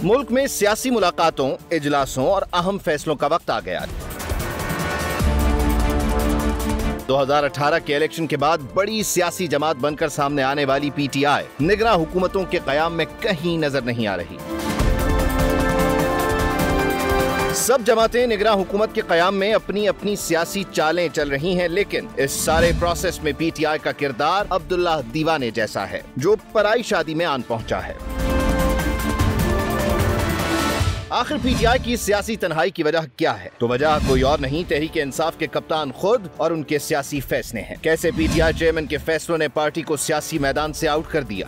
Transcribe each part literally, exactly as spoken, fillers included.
मुल्क में सियासी मुलाकातों, इजलासों और अहम फैसलों का वक्त आ गया। दो हज़ार अठारह के इलेक्शन के बाद बड़ी सियासी जमात बनकर सामने आने वाली पीटीआई निगरां हुकूमतों के कयाम में कहीं नजर नहीं आ रही। सब जमातें निगरां हुकूमत के कयाम में अपनी अपनी सियासी चालें चल रही हैं, लेकिन इस सारे प्रोसेस में पीटीआई का किरदार अब्दुल्लाह दीवाने जैसा है, जो पराई शादी में आन पहुंचा है। आखिर पीटीआई की सियासी तन्हाई की वजह क्या है? तो वजह कोई और नहीं, तहरीक इंसाफ के कप्तान खुद और उनके सियासी फैसले हैं। कैसे पीटीआई चेयरमैन के फैसलों ने पार्टी को सियासी मैदान से आउट कर दिया।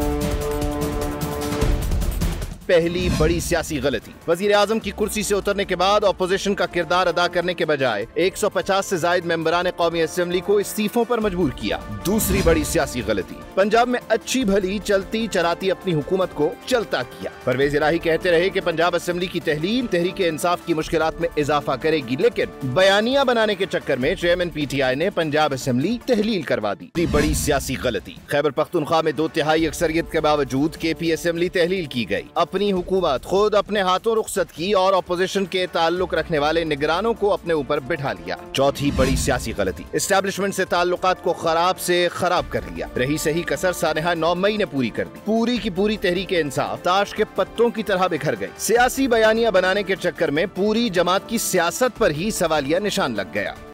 पहली बड़ी सियासी गलती, वजीर आजम की कुर्सी से उतरने के बाद अपोजिशन का किरदार अदा करने के बजाय एक सौ पचास से जायद मेंबरान कौमी असेंबली को इस्तीफों पर मजबूर किया। दूसरी बड़ी सियासी गलती, पंजाब में अच्छी भली चलती चलाती अपनी हुकूमत को चलता किया। परवेज इलाही कहते रहे कि पंजाब असेंबली की तहलील तहरीक इंसाफ की मुश्किलात में इजाफा करेगी, लेकिन बयानिया बनाने के चक्कर में चेयरमैन पीटीआई ने पंजाब असेंबली तहलील करवा दी। बड़ी सियासी गलती, खैबर पख्तूनख्वा में दो तिहाई अक्सरियत के बावजूद के पी असेंबली तहलील की गई। अपनी हुकूमत खुद अपने हाथों रुखसत की और अपोजिशन के ताल्लुक रखने वाले निगरानों को अपने ऊपर बिठा लिया। चौथी बड़ी सियासी गलती, एस्टेब्लिशमेंट से ताल्लुकात को खराब से खराब कर लिया। रही सही कसर सानेहा नौ मई ने पूरी कर दी। पूरी की पूरी तहरीक इंसाफ ताश के पत्तों की तरह बिखर गई। सियासी बयानिया बनाने के चक्कर में पूरी जमात की सियासत पर ही सवालिया निशान लग गया।